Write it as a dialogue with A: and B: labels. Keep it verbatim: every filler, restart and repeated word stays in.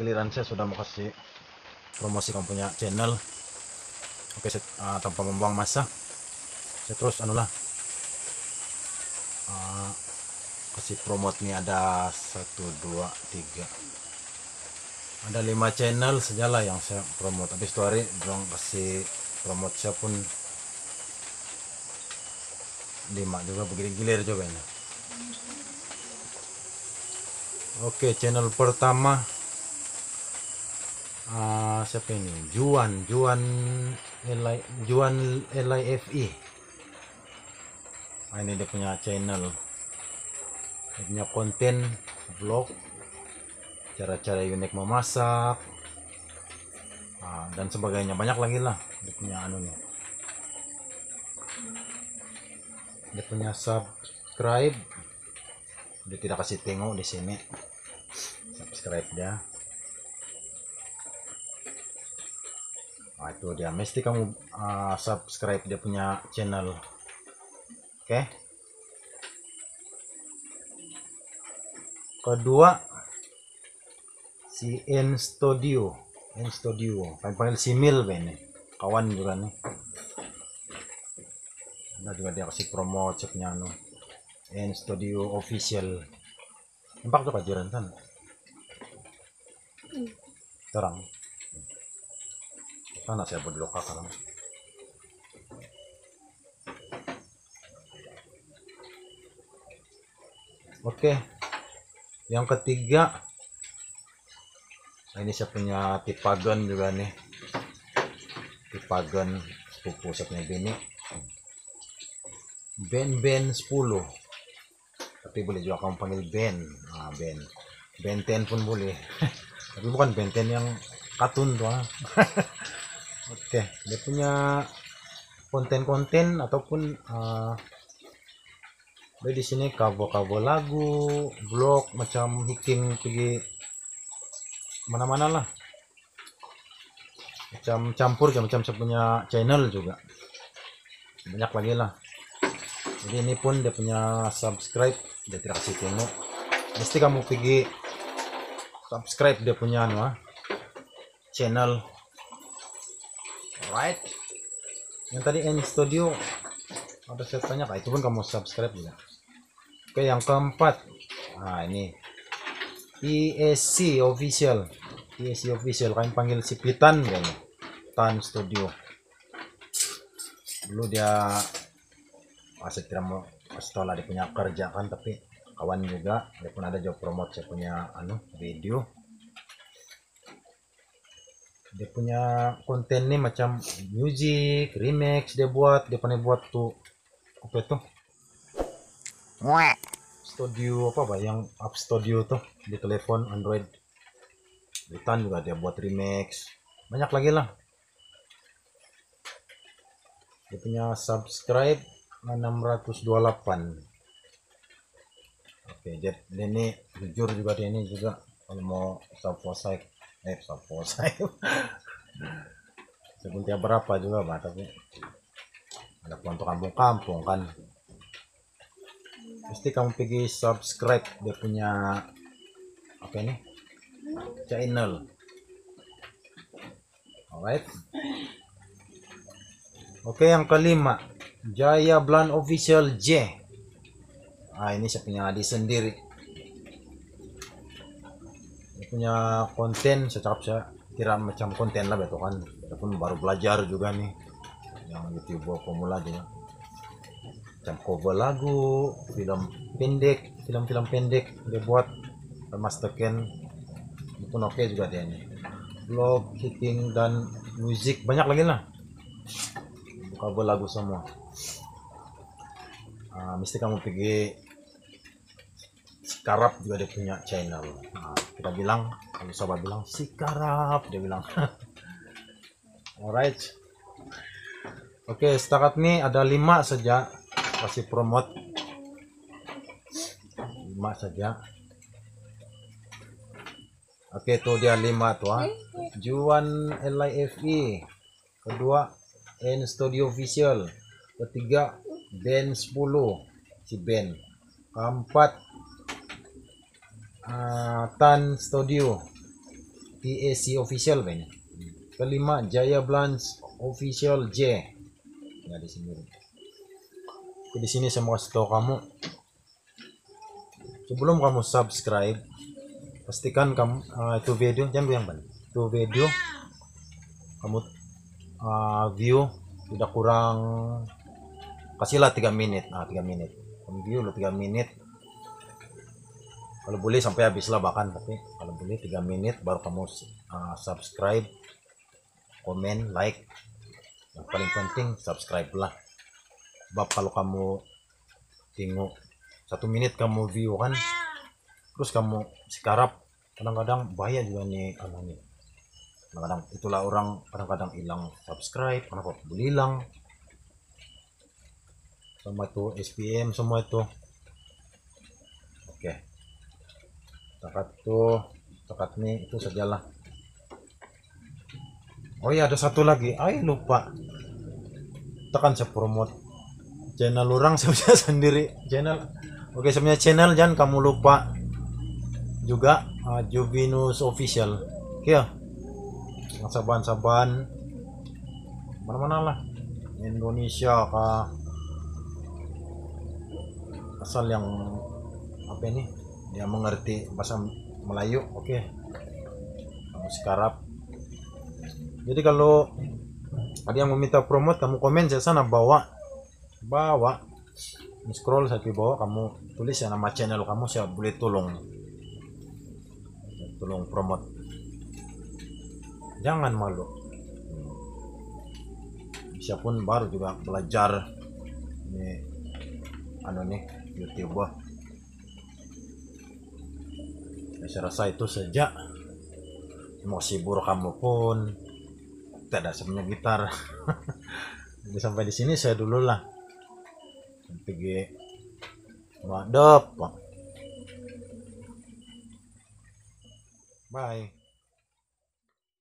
A: giliran saya sudah mau kasih promosi kamu punya channel. Oke, set, uh, tanpa membuang masa, saya terus anulah uh, kasih promote nih. Ada satu dua tiga, ada lima channel sajalah yang saya promote. Habis itu hari dong kasih promote saya pun lima juga, bergilir-gilir coba ini. Oke, channel pertama uh, siapa ini? Juan Juan Eli, Juan L I F I. Nah, ini dia punya channel. Dia punya konten vlog, cara-cara unik memasak, nah, dan sebagainya, banyak lagi lah. Dia punya anunya. Dia punya subscribe. Dia tidak kasih tengok di sini. Subscribe dia. Nah, itu dia. Mesti kamu uh, subscribe dia punya channel. Oke. Okay. Kedua, si N Studio. N Studio. Kami panggil si Mil ini. Kawan juga nih. Ada juga dia kasih promo ceknya anu. N Studio Official. Nampak tuh kajiran kan? Terang. Sana saya berdoa sekarang. Oke. Yang ketiga, nah ini saya punya Tipagon juga nih. Tipagon sepupu saya punya bini. Ben Ben sepuluh. Tapi boleh juga kamu panggil Ben. Nah, Ben. Ben ten pun boleh. Tapi bukan Ben ten yang kartun tuh. Oke, dia punya konten-konten ataupun uh, di sini cover-cover lagu, vlog, macam hiking pergi mana-mana lah. Macam campur macam saya punya channel juga. Banyak lagi lah. Jadi ini pun dia punya subscribe, dia tidak kasih tengok. Mesti kamu pergi subscribe dia punya anu, channel. Alright. Yang tadi N Studio ada saya tanya, itu pun kamu subscribe juga. Oke, yang keempat, nah ini I S C Official. I S C Official, kalian panggil si Pitan kayaknya. Tan Studio. Dulu dia masih tidak mau setelah dia punya kerja kan, tapi kawan juga dia pun ada job promote saya punya anu video. Dia punya konten nih macam music remix dia buat. Dia pernah buat tuh apa itu studio apa bah yang up studio tuh di telepon Android. Pitan juga dia buat remix, banyak lagi lah. Dia punya subscribe enam ratus dua puluh delapan. Oke, dia, dia ini jujur juga, dia ini juga kalau mau subscribe eh subscribe sebelumnya berapa juga bah, tapi ada untuk kampung-kampung kan. Pasti kamu pergi subscribe dia punya apa ini channel. Alright. Oke, yang kelima, Jaya Blan Official J. Ah, ini saya punya adik sendiri. Dia punya konten, saya cakap saya kira macam konten lah betul kan. Dia pun baru belajar juga nih, yang YouTuber pemula juga. Macam cover lagu, film pendek, film-film pendek dia buat, masterkan. Itu pun oke juga dia nih. Vlog, hiking dan musik, banyak lagi lah. Cover lagu semua. Uh, mesti kamu pergi Sikarap juga dia punya channel. Nah, kita bilang, kalau sahabat bilang Sikarap, dia bilang. Alright. Oke, okay, setakat ini ada lima saja kasih promote. Lima saja. Oke, okay, tuh dia lima tuh. Ah. Juan L I F I. Kedua N Studio Official. Ketiga Ben sepuluh, si Ben. Keempat uh, Tan Studio. T A C official ini. Kelima Jaya Blans official J. Ya di sini. Di sini saya mau kasih tahu kamu, sebelum kamu subscribe, pastikan kamu uh, itu video jangan yang banyak. Itu video kamu uh, view tidak kurang, kasihlah tiga menit. Nah, tiga menit. Kamu view lo tiga menit. Kalau boleh sampai habis lah bahkan, tapi kalau boleh tiga menit baru kamu uh, subscribe, komen, like. Yang paling penting subscribe lah. Sebab kalau kamu tengok satu menit kamu view kan, terus kamu sekarap, kadang-kadang bahaya juga nih anu nih. Kadang-kadang itulah orang kadang-kadang hilang subscribe, kenapa boleh hilang. Semua itu S P M semua itu. Oke. Takat tuh, takat nih itu sajalah. Oh iya, ada satu lagi. Ay lupa. Tekan saya promote channel orang saya punya sendiri channel. Oke, saya punya channel, jangan kamu lupa juga uh, Jubinus official. Oke ya. Saban-saban mana-mana lah. Indonesia kah, asal yang apa ini dia mengerti bahasa Melayu. Oke, kamu sekarang. Jadi kalau ada yang meminta promote, kamu komen saya sana bawa bawa scroll sampai bawah, kamu tulis ya nama channel kamu, saya boleh tolong tolong promote. Jangan malu. Bisa pun baru juga belajar ini anu nih YouTube. Saya rasa itu saja. Mau sibur kamu pun tidak sebenarnya gitar. Jadi sampai di sini saya dulu lah. Sampai Wadap. Bye.